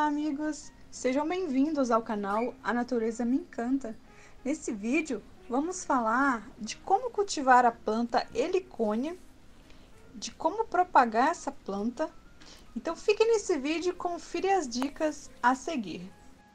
Olá, amigos! Sejam bem-vindos ao canal A Natureza Me Encanta. Nesse vídeo, vamos falar de como cultivar a planta helicônia, de como propagar essa planta. Então, fique nesse vídeo e confira as dicas a seguir.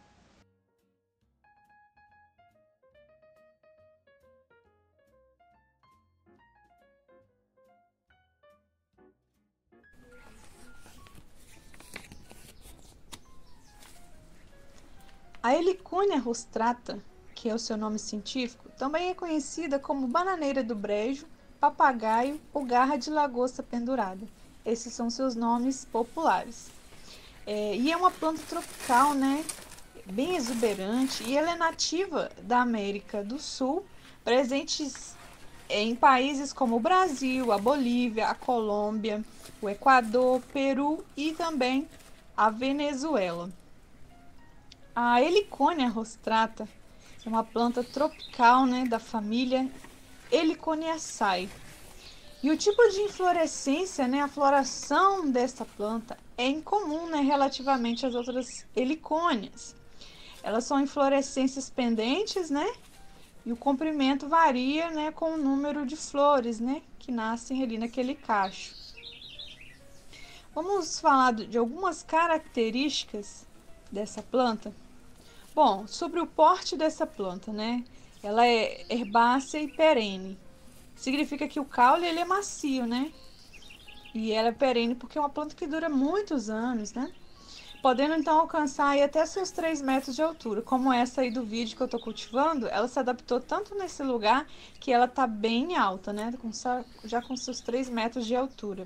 A Heliconia rostrata, que é o seu nome científico, também é conhecida como bananeira do brejo, papagaio ou garra de lagosta pendurada. Esses são seus nomes populares. E é uma planta tropical, né? Bem exuberante, e ela é nativa da América do Sul, presentes em países como o Brasil, a Bolívia, a Colômbia, o Equador, Peru e também a Venezuela. A Heliconia rostrata é uma planta tropical, né, da família Heliconiaceae. E o tipo de inflorescência, né, a floração dessa planta é incomum, né, relativamente às outras helicônias. Elas são inflorescências pendentes, né, e o comprimento varia, né, com o número de flores, né, que nascem ali naquele cacho. Vamos falar de algumas características dessa planta. Bom, sobre o porte dessa planta, né? Ela é herbácea e perene. Significa que o caule ele é macio, né? E ela é perene porque é uma planta que dura muitos anos, né? Podendo então alcançar aí até seus 3 metros de altura. Como essa aí do vídeo que eu tô cultivando, ela se adaptou tanto nesse lugar que ela tá bem alta, né? Já com seus 3 metros de altura.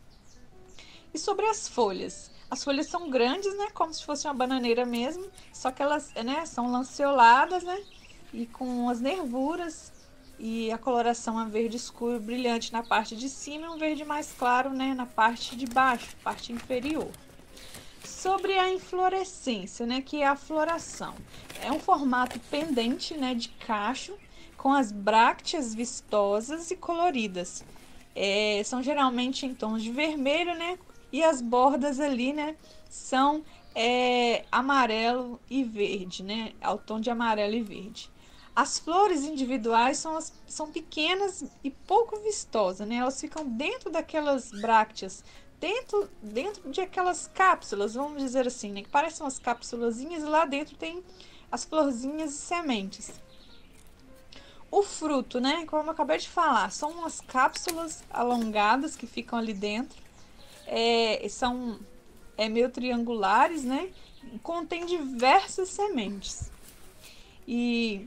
E sobre as folhas? As folhas são grandes, né? Como se fosse uma bananeira mesmo, só que elas, né, são lanceoladas, né? E com as nervuras e a coloração é verde escuro brilhante na parte de cima e um verde mais claro, né, na parte de baixo, parte inferior. Sobre a inflorescência, né, que é a floração. É um formato pendente, né, de cacho, com as brácteas vistosas e coloridas. São geralmente em tons de vermelho, né, e as bordas ali, né, são amarelo e verde, né, ao tom de amarelo e verde. As flores individuais são pequenas e pouco vistosas, né, elas ficam dentro daquelas brácteas, dentro de aquelas cápsulas, vamos dizer assim, né, que parecem umas cápsulazinhas, e lá dentro tem as florzinhas e sementes. O fruto, né, como eu acabei de falar, são umas cápsulas alongadas que ficam ali dentro, são meio triangulares, né, contém diversas sementes. E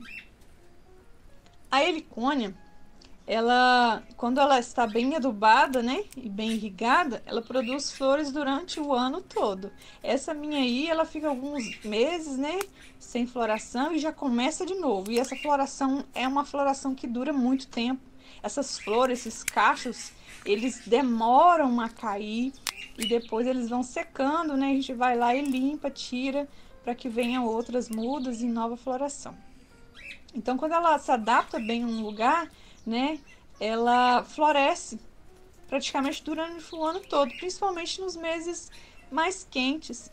a helicônia, quando ela está bem adubada, né, e bem irrigada, ela produz flores durante o ano todo. Essa minha aí, ela fica alguns meses, né, sem floração e já começa de novo. E essa floração é uma floração que dura muito tempo. Essas flores, esses cachos, eles demoram a cair e depois eles vão secando, né? A gente vai lá e limpa, tira, para que venham outras mudas e nova floração. Então, quando ela se adapta bem a um lugar, né, ela floresce praticamente durante o ano todo, principalmente nos meses mais quentes.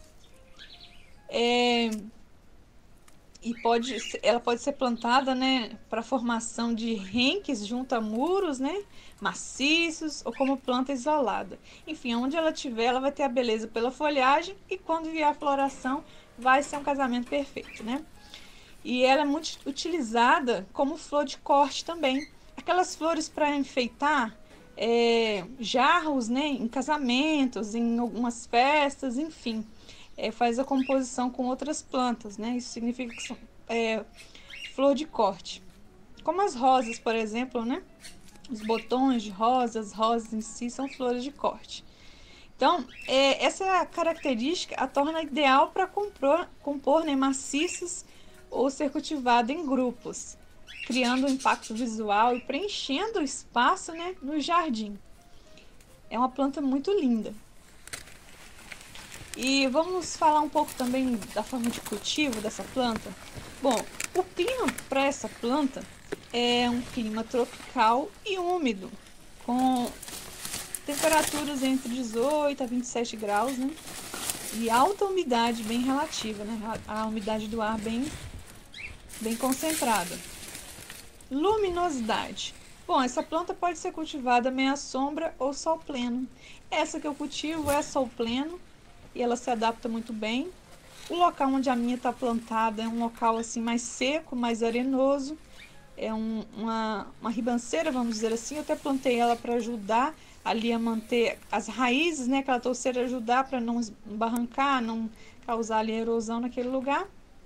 E ela pode ser plantada, né, para formação de renques junto a muros, né, maciços, ou como planta isolada. Enfim, onde ela tiver, ela vai ter a beleza pela folhagem, e quando vier a floração, vai ser um casamento perfeito, né? E ela é muito utilizada como flor de corte também. Aquelas flores para enfeitar jarros, né, em casamentos, em algumas festas, enfim. Faz a composição com outras plantas, né? Isso significa que são flor de corte. Como as rosas, por exemplo, né? Os botões de rosas, rosas em si são flores de corte. Então, essa característica a torna ideal para compor né, maciços ou ser cultivado em grupos, criando um impacto visual e preenchendo o espaço, né, no jardim. É uma planta muito linda. E vamos falar um pouco também da forma de cultivo dessa planta. Bom, o clima para essa planta é um clima tropical e úmido, com temperaturas entre 18 a 27 graus, né? e alta umidade bem relativa, né? A umidade do ar bem concentrada. Luminosidade. Bom, essa planta pode ser cultivada meia sombra ou sol pleno. Essa que eu cultivo é sol pleno e ela se adapta muito bem. O local onde a minha está plantada é um local assim mais seco, mais arenoso. É uma ribanceira, vamos dizer assim. Eu até plantei ela para ajudar ali a manter as raízes, né? Aquela touceira ajudar para não barrancar, não causar ali erosão naquele lugar.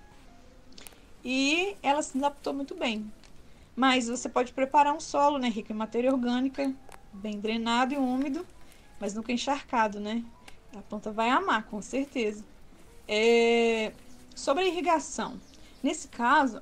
E ela se adaptou muito bem. Mas você pode preparar um solo, né, rico em matéria orgânica, bem drenado e úmido, mas nunca encharcado, né? A planta vai amar, com certeza. Sobre a irrigação. Nesse caso,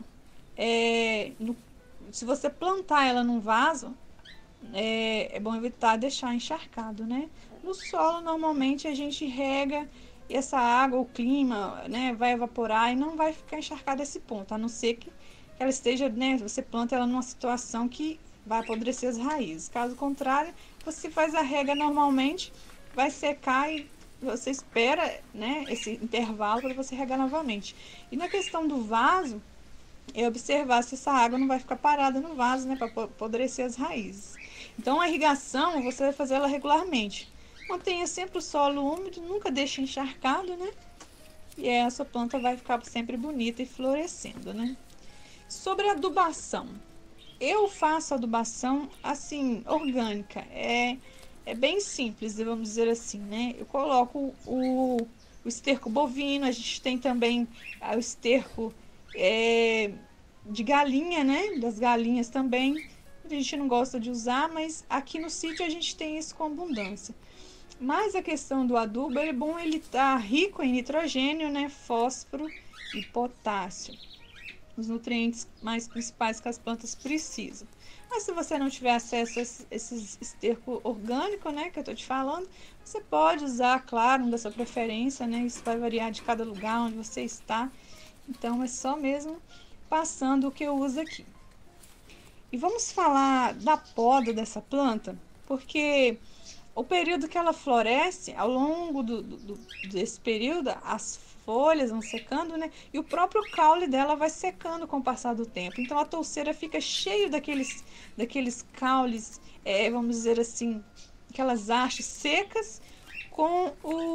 se você plantar ela num vaso, é bom evitar deixar encharcado, né? No solo, normalmente, a gente rega e essa água, o clima, né, vai evaporar e não vai ficar encharcado esse ponto, a não ser que ela esteja, né, você planta ela numa situação que vai apodrecer as raízes. Caso contrário, você faz a rega normalmente, vai secar e você espera, né, esse intervalo para você regar novamente. E na questão do vaso, é observar se essa água não vai ficar parada no vaso, né, para apodrecer as raízes. Então, a irrigação, você vai fazer ela regularmente. Mantenha sempre o solo úmido, nunca deixe encharcado, né? E essa planta vai ficar sempre bonita e florescendo, né? Sobre a adubação. Eu faço adubação, assim, orgânica. É bem simples, vamos dizer assim, né? Eu coloco o esterco bovino, a gente tem também o esterco de galinha, né? Das galinhas também. A gente não gosta de usar, mas aqui no sítio a gente tem isso com abundância. Mas a questão do adubo, é bom ele estar rico em nitrogênio, né? Fósforo e potássio. Os nutrientes mais principais que as plantas precisam. Mas se você não tiver acesso a esse esterco orgânico, né, que eu tô te falando, você pode usar, claro, da sua preferência, né? Isso vai variar de cada lugar onde você está. Então, é só mesmo passando o que eu uso aqui. E vamos falar da poda dessa planta, porque o período que ela floresce, ao longo desse período, as folhas vão secando, né? E o próprio caule dela vai secando com o passar do tempo. Então, a touceira fica cheia daqueles caules, vamos dizer assim, aquelas hastes secas com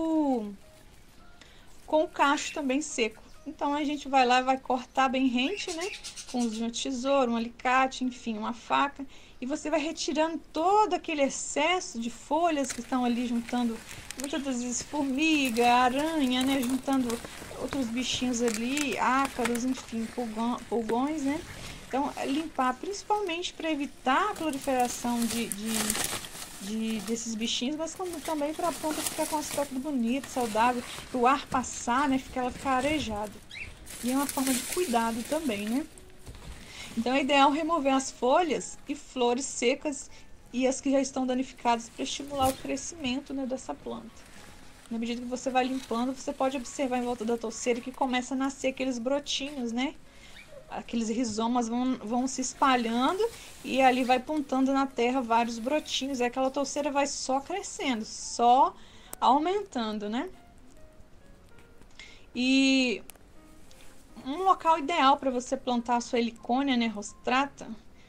o cacho também seco. Então, a gente vai lá e vai cortar bem rente, né? Com um tesouro, um alicate, enfim, uma faca. E você vai retirando todo aquele excesso de folhas que estão ali juntando, muitas das vezes formiga, aranha, né? Juntando outros bichinhos ali, ácaros, enfim, pulgões, né? Então, limpar principalmente para evitar a proliferação desses bichinhos, mas também para a planta ficar com um aspecto bonito, saudável, o ar passar, né, ela ficar arejada. E é uma forma de cuidado também, né? Então é ideal remover as folhas e flores secas e as que já estão danificadas para estimular o crescimento, né, dessa planta. Na medida que você vai limpando, você pode observar em volta da touceira que começa a nascer aqueles brotinhos, né? Aqueles rizomas vão se espalhando e ali vai pontando na terra vários brotinhos. E aquela touceira vai só crescendo, só aumentando, né? E um local ideal para você plantar a sua helicônia, né, rostrata,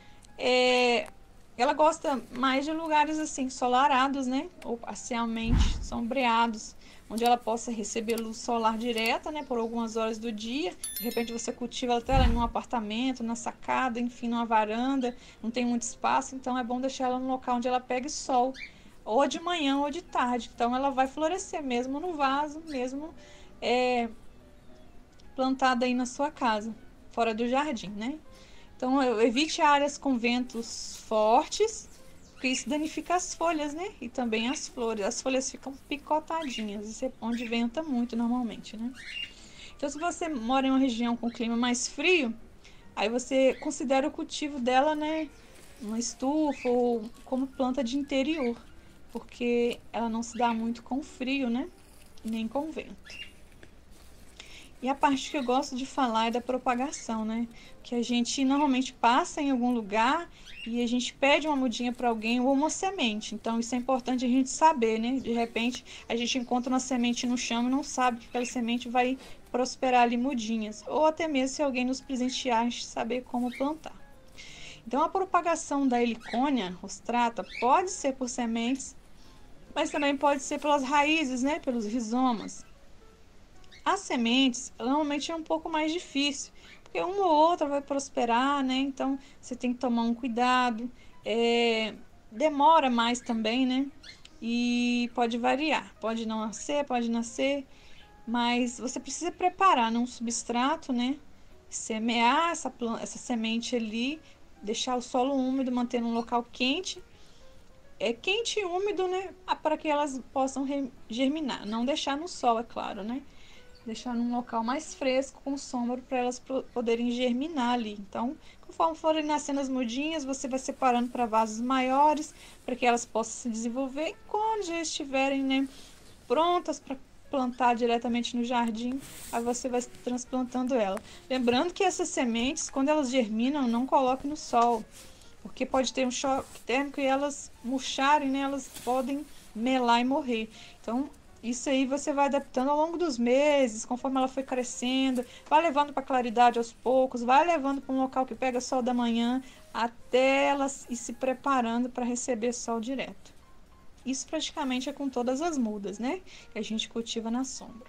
ela gosta mais de lugares assim, ensolarados, né? Ou parcialmente sombreados, onde ela possa receber luz solar direta, né, por algumas horas do dia. De repente você cultiva ela até em um apartamento, na sacada, enfim, numa varanda, não tem muito espaço, então é bom deixar ela num local onde ela pegue sol, ou de manhã ou de tarde. Então ela vai florescer mesmo no vaso, mesmo plantada aí na sua casa, fora do jardim, né? Então evite áreas com ventos fortes, porque isso danifica as folhas, né? E também as flores. As folhas ficam picotadinhas, isso é onde venta muito normalmente, né? Então, se você mora em uma região com clima mais frio, aí você considera o cultivo dela, né, uma estufa ou como planta de interior, porque ela não se dá muito com frio, né? Nem com vento. E a parte que eu gosto de falar é da propagação, né? Que a gente normalmente passa em algum lugar e a gente pede uma mudinha para alguém ou uma semente. Então isso é importante a gente saber, né? De repente a gente encontra uma semente no chão e não sabe que aquela semente vai prosperar ali mudinhas. Ou até mesmo se alguém nos presentear, a gente saber como plantar. Então a propagação da helicônia rostrata pode ser por sementes, mas também pode ser pelas raízes, né? Pelos rizomas. As sementes, normalmente é um pouco mais difícil, porque uma ou outra vai prosperar, né? Então, você tem que tomar um cuidado. Demora mais também, né? E pode variar. Pode não nascer, pode nascer, mas você precisa preparar num substrato, né? Semear essa semente ali, deixar o solo úmido, manter num local quente. É quente e úmido, né? Para que elas possam germinar. Não deixar no sol, é claro, né? Deixar num local mais fresco, com sombra, para elas poderem germinar ali. Então, conforme forem nascendo as mudinhas, você vai separando para vasos maiores, para que elas possam se desenvolver. E quando já estiverem, né, prontas para plantar diretamente no jardim, aí você vai transplantando ela. Lembrando que essas sementes, quando elas germinam, não coloque no sol, porque pode ter um choque térmico e elas murcharem, né, elas podem melar e morrer. Então, isso aí você vai adaptando ao longo dos meses, conforme ela foi crescendo, vai levando para claridade aos poucos, vai levando para um local que pega sol da manhã, até ela ir se preparando para receber sol direto. Isso praticamente é com todas as mudas, né? Que a gente cultiva na sombra.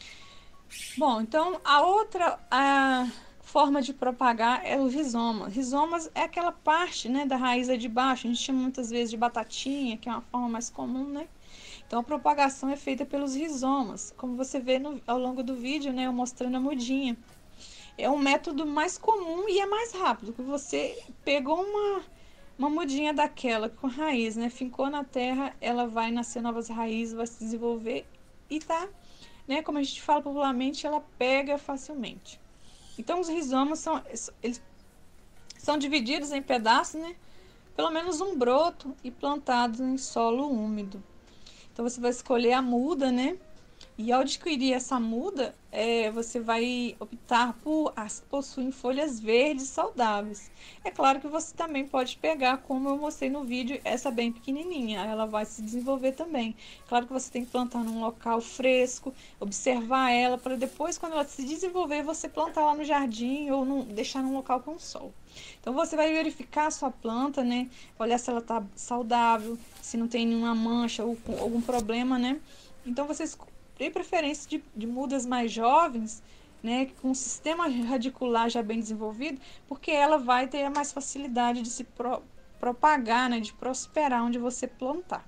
Bom, então a outra forma de propagar é o rizoma. Rizomas é aquela parte, né, da raiz de baixo. A gente chama muitas vezes de batatinha, que é uma forma mais comum, né? Então, a propagação é feita pelos rizomas, como você vê ao longo do vídeo, né, eu mostrando a mudinha. É um método mais comum e é mais rápido, que você pegou uma mudinha daquela com raiz, né, fincou na terra, ela vai nascer novas raízes, vai se desenvolver e tá, né, como a gente fala popularmente, ela pega facilmente. Então, os rizomas eles são divididos em pedaços, né, pelo menos um broto e plantados em solo úmido. Então, você vai escolher a muda, né? E ao adquirir essa muda, você vai optar por as que possuem folhas verdes saudáveis. É claro que você também pode pegar, como eu mostrei no vídeo, essa bem pequenininha. Ela vai se desenvolver também. Claro que você tem que plantar num local fresco, observar ela, para depois, quando ela se desenvolver, você plantar lá no jardim ou deixar num local com sol. Então, você vai verificar a sua planta, né? Olhar se ela está saudável, se não tem nenhuma mancha ou algum problema, né? Então, vocês têm preferência de mudas mais jovens, né? Com um sistema radicular já bem desenvolvido, porque ela vai ter mais facilidade de se propagar, né? De prosperar onde você plantar.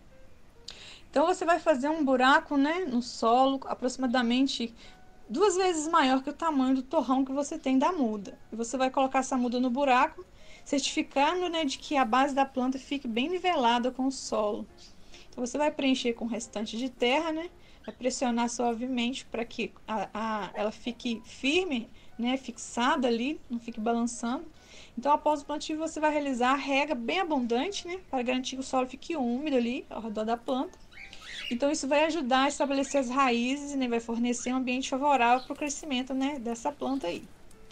Então, você vai fazer um buraco, né? No solo, aproximadamente 2 vezes maior que o tamanho do torrão que você tem da muda. E você vai colocar essa muda no buraco, certificando, né, de que a base da planta fique bem nivelada com o solo. Então, você vai preencher com o restante de terra, né? Vai pressionar suavemente para que ela fique firme, né, fixada ali, não fique balançando. Então, após o plantio, você vai realizar a rega bem abundante, né, para garantir que o solo fique úmido ali ao redor da planta. Então, isso vai ajudar a estabelecer as raízes e, né, vai fornecer um ambiente favorável para o crescimento, né, dessa planta aí.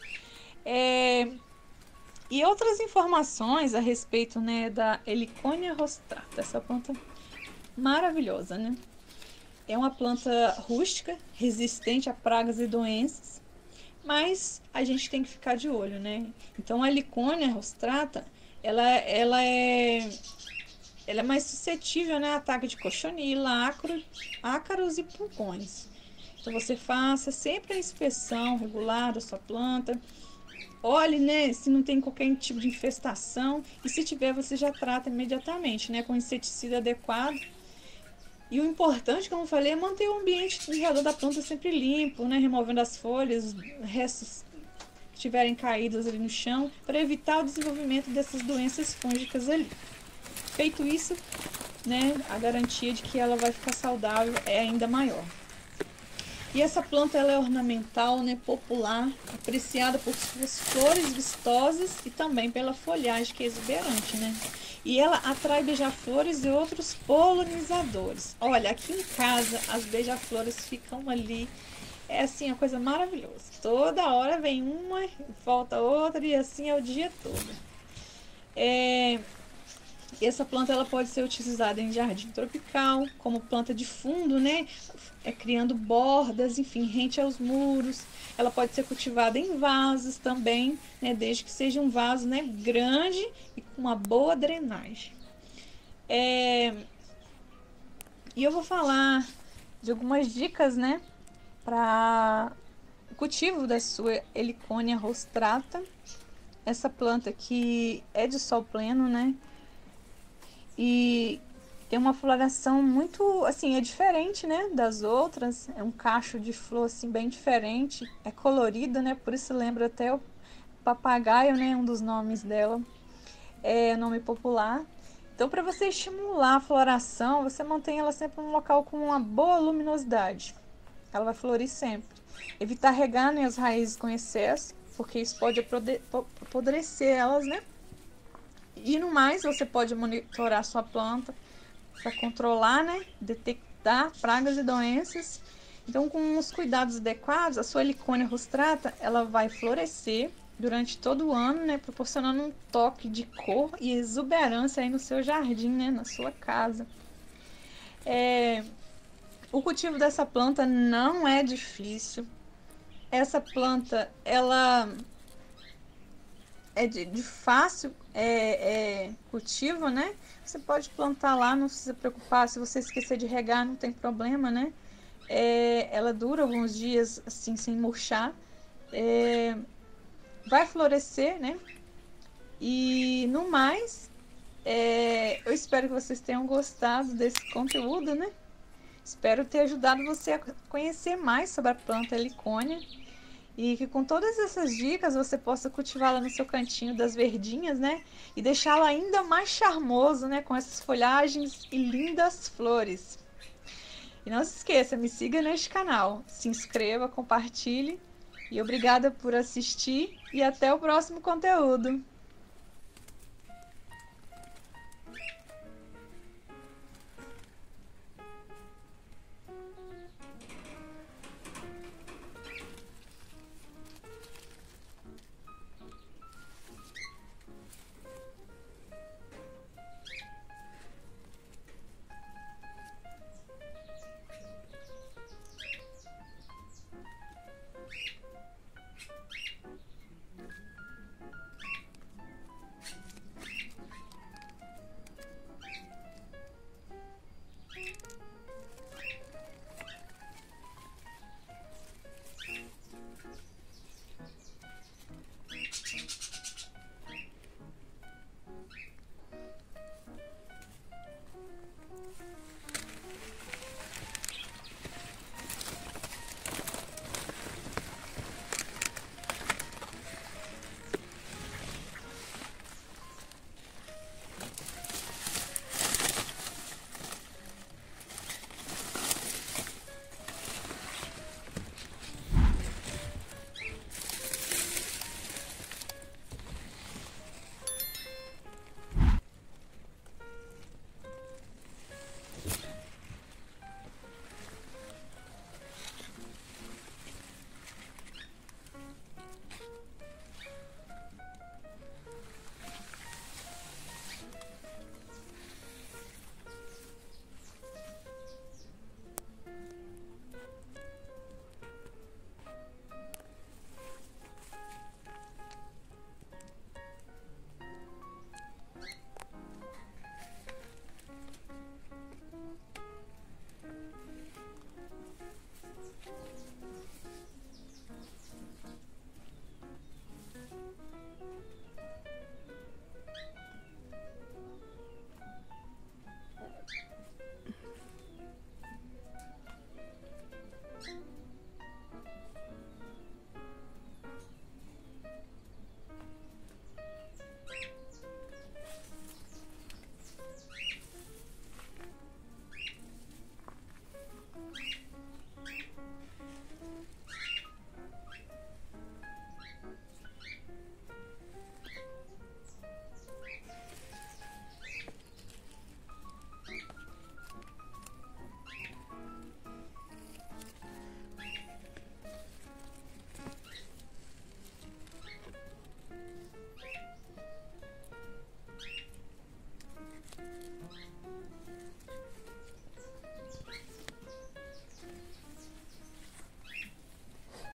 E outras informações a respeito, né, da Heliconia rostrata, essa planta maravilhosa, né? É uma planta rústica, resistente a pragas e doenças, mas a gente tem que ficar de olho, né? Então, a Heliconia rostrata, ela é mais suscetível, né, a ataque de cochonila, ácaros e pulgões. Então, você faça sempre a inspeção regular da sua planta. Olhe, né, se não tem qualquer tipo de infestação. E se tiver, você já trata imediatamente, né, com inseticida adequado. E o importante, como eu falei, é manter o ambiente em redor da planta sempre limpo, né, removendo as folhas, restos que estiverem caídos ali no chão, para evitar o desenvolvimento dessas doenças fúngicas ali. Feito isso, né, a garantia de que ela vai ficar saudável é ainda maior. E essa planta ela é ornamental, né, popular, apreciada por suas flores vistosas e também pela folhagem que é exuberante, né? E ela atrai beija-flores e outros polinizadores. Olha, aqui em casa as beija-flores ficam ali. É assim, a coisa maravilhosa. Toda hora vem uma, volta outra e assim é o dia todo. Essa planta ela pode ser utilizada em jardim tropical, como planta de fundo, né? Criando bordas, enfim, rente aos muros. Ela pode ser cultivada em vasos também, né? Desde que seja um vaso, né, grande e com uma boa drenagem. E eu vou falar de algumas dicas, né, para o cultivo da sua Heliconia rostrata. Essa planta que é de sol pleno, né? E tem uma floração muito, assim, é diferente, né, das outras. É um cacho de flor, assim, bem diferente. É colorida, né, por isso lembra até o papagaio, né, um dos nomes dela. É nome popular. Então, para você estimular a floração, você mantém ela sempre num local com uma boa luminosidade. Ela vai florir sempre. Evitar regar, né, as raízes com excesso, porque isso pode apodrecer elas, né? E no mais, você pode monitorar sua planta para controlar, né, detectar pragas e doenças. Então, com os cuidados adequados, a sua Heliconia rostrata, ela vai florescer durante todo o ano, né, proporcionando um toque de cor e exuberância aí no seu jardim, né, na sua casa. O cultivo dessa planta não é difícil. Essa planta, ela é de fácil cultivo, né? Você pode plantar lá, não precisa preocupar. Se você esquecer de regar, não tem problema, né? Ela dura alguns dias assim, sem murchar. Vai florescer, né? E no mais, eu espero que vocês tenham gostado desse conteúdo, né? Espero ter ajudado você a conhecer mais sobre a planta Heliconia. E que com todas essas dicas você possa cultivá-la no seu cantinho das verdinhas, né? E deixá-la ainda mais charmoso, né? Com essas folhagens e lindas flores. E não se esqueça, me siga neste canal, se inscreva, compartilhe. E obrigada por assistir e até o próximo conteúdo.